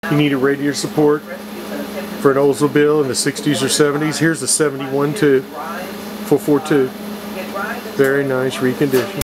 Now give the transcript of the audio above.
You need a radiator support for an Oldsmobile in the 60s or 70s. Here's the 71 too, 442. Very nice reconditioned.